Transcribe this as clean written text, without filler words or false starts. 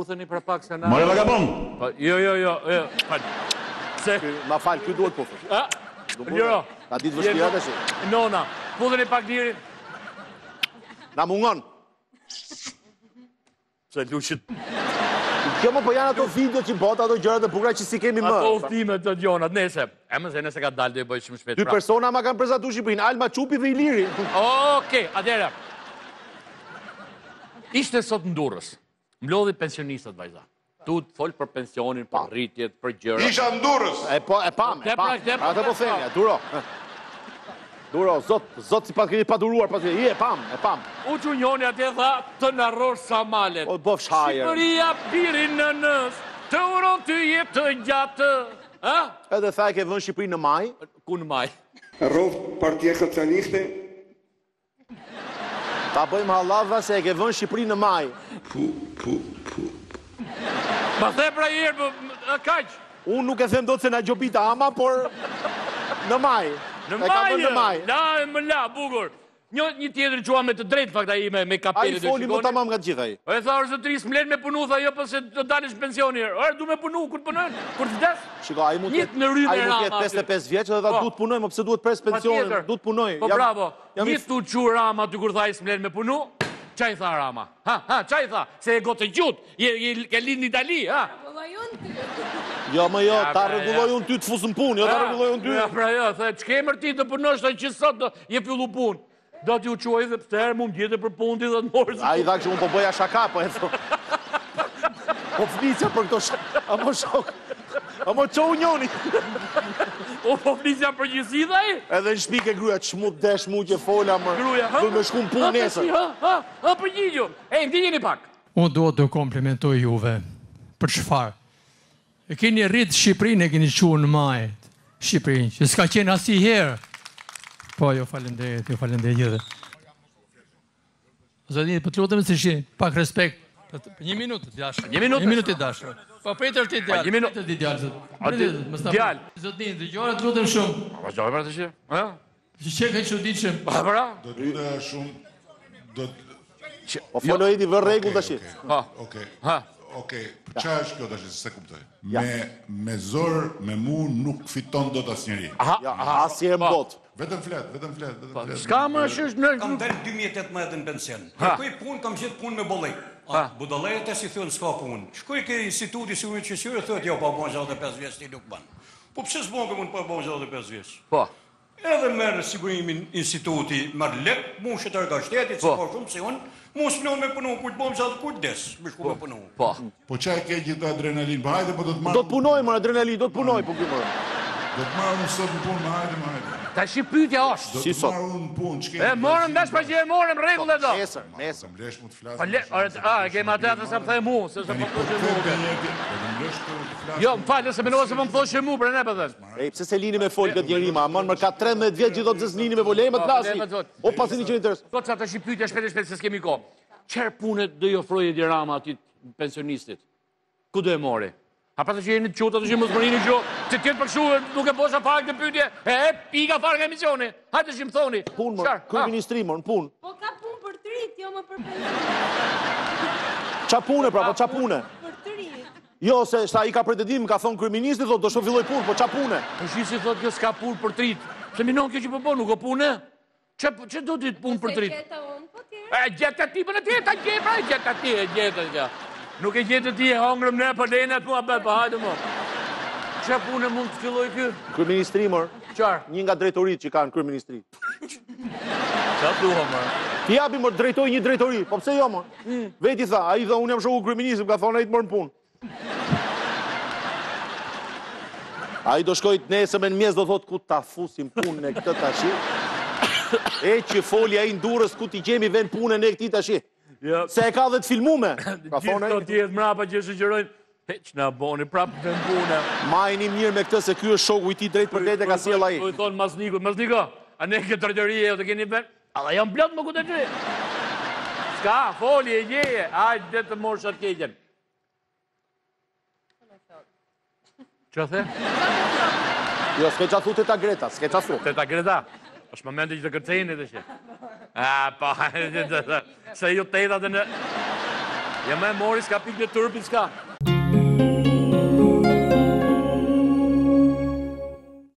thëni për pak se na... More vagabond! Jo. Se... Ma falë, ky duhet po thësh. Liro. Na ditë vështira tash. Nona, putheni pak lirin. Na mungon. Se luqit... Kjo më po janë ato video që bota ato gjërat e bukura që si kemi më. Ato uftime të gjonat, nese. E më se nëse ka dalë dhe i bëjë shumë shpet. Dy persona ma kanë prezantu Shqipërinë, Alma Çupi dhe Iliri. Okej, atëherë. Ishte sot në Durrës. Mlodhi pensionistat vajza. Tu të fol për pensionin, për rritjet, për gjëra. Isha në Durrës! E pam. Atë po themi, duro. Duro, zot si pa duruar, e pam. U që njoni atje tha të narrosh sa malet. O bof shajer. Shqipëria pirin në nës, të uron të jetë të gjatë. Edhe tha e ke vënë Shqipërinë në maj. Ku në maj? Rrovë Partia Socialiste. Ta bëjmë halava se e ke vënë Shqipërinë në maj. Ma the pra jerë, kaq. Unë nuk e them do të se na gjobita ama, por në maj. Në maj, më la, bukur. Një tjetër qua me të drejtë fakta i me kapelit. A i foli më tamam nga të gjitha i. E tha, orë zotëris, m'len me punu, tha jo, përse të dalish pensioni. Orë, du me punu, kur të punojnë, kur të vdes. Shiko, a i mund jetë 55 vjeqë dhe duhet punojnë, më pëse duhet pres pensionin, duhet punojnë. Po bravo, një tu që Rama të kur tha i s'mlen me punu, qaj tha Rama? Qaj tha? Se e gotë gjut, ke lind një Itali, ha? Jo, ta regulloj unë ty të fusën punë, jo ta regulloj unë ty. Ja, pra jo, the, që kemër ti të punosh të që sot je fillu punë. Do t'ju quaj dhe pëtërë mund jetë për punë ti dhe të morë. A i dha që unë po bëja shaka, po e thë. Po flisja për këto shaka, a mo shok. A mo qo njoni. O po flisja për gjësi dhe i? Edhe në shpike gruja, që mu desh mu që fola më. Gruja, ha? Duhet me shku në punë nesër. Ha, përgjigjo. Ndinjeni pak. Unë duhet të komplimentoj juve. Për çfarë? E keni rritë Shqipërinë, e keni quë në majë. Shqipërinë, që s'ka qenë asnjë herë. Po, jo falenderit gjithë. Zotin, për të lutëm se shi, pak respekt. Një minutë të djashë. Një minutë të djashë. Po, pritër të djallë. Një minutë të djallë. Djallë. Zotin, të gjore të lutëm shumë. Vazhdojmë për të shi? Që ka që ditë shumë. Pra? Do të lutë shumë... O folojiti vë regull të shi. Okej, qa është kjo të shi, se kuptoj? Me zorë, me mu nuk fiton do të asnjëri. Asje më botë. Vetëm flet. Ska më është në... Kam delë 2018 në pension. Kërkoj punë, kam gjithë punë me bollej. Budolejët e si thënë s'ka punë. Shkoj ke instituti si ujë qësyrë, thëtë jo, pa bon 65 vjeç ti nuk banë. Po pëse s'bon ka mund pa bon 65 vjeç? Po. Edhe merë sigurimin instituti, marë lek, mu shëtër ka shtetit, si po shumë si unë, mu s'pënon me punu, kujtë bom qatë kujtë des, me shku me punu. Po. Po qa e ke gjithë adrenalin, po hajde, po do të marë... Do të punoj, mërë adrenalin, do të punoj, po këmërë. Do të marë unë sot në punë, hajde. Ta shi pyetja është. Do të marë unë në punë, që ke... E morëm dash pa që e morëm regull e do. Nesër. Mlesh mu të flasë. Kema atë se më thej mu, se se më thoshe mu. Jo, më falë, se menova se më thoshe mu, për ne për thënë. E, pse se lini me folë këtë njerima, amon më ka 13 vjetë gjithë do të zësë lini me volejme të lasi. O, pasi një që një tërës. Do të sa të shi pyetja shpet se s'kemi ko. Qërë punet do i ofroje di Rama atit pensionistit? Ku do e mori? A pa të që jeni të qutë, të që mësë mërini që të tjetë për shu, nuk e posha fare këtë pyetje, pika fare nga emisioni. Hajtë që më thoni. Punë, mërë, kërëministri, mërë, në punë. Po ka punë për të rritë, jo më për pension. Qa pune, pra, po qa pune? Për të rritë. Jo, se shta i ka pretendim, ka thonë kërëministri, do shto filloj punë, po qa pune? Po shi si thot kjo s'ka punë për të rritë. Se minon kjo që po nuk o pune? Që do t'i punë për të rritë? Gjeta ti për në tjeta, gjeta. Nuk e gjetë ti e hongrëm ne për lenat mua bërë, pa hajtë mo. Që punë mund të filloj kjo? Kërëministri, mërë. Qarë? Një nga drejtorit që ka në kërëministri. Qa duha, mërë? Ti jabi, mërë, drejtoj një drejtori. Po pse jo, mërë? Veti tha, a i tha, unë jam shoku kërëministri, ka thonë, a i të mërë në punë. A i do shkojt nesëm e në mjes, do thotë, ku ta fusim punë në këtë tashi. E që foli a i në Durrës, ku ti gjemi ven punë në këti tashi. Se e ka dhe të filmume. Gjithë të tjetë mrapa që sugjerojnë, që na boni prapë të në punë. Ma e një mirë me këtë se kjo është shoku i ti drejt për vete ka sjela i. Po i thonë Masniku, a ne këtë rëgjërije e o të keni ven? A da jam blot më ku të gjë. Ska, foli e gjeje, ajtë dhe të morë shatë kejtjen. Që the? Jo, s'ke qa thu të ta Greta, s'ke qa thu. Të ta Greta? është momenti që të kërcejni të që. Pa, se ju të edhe në... Ja, më mori, s'ka pikë në turpin, s'ka.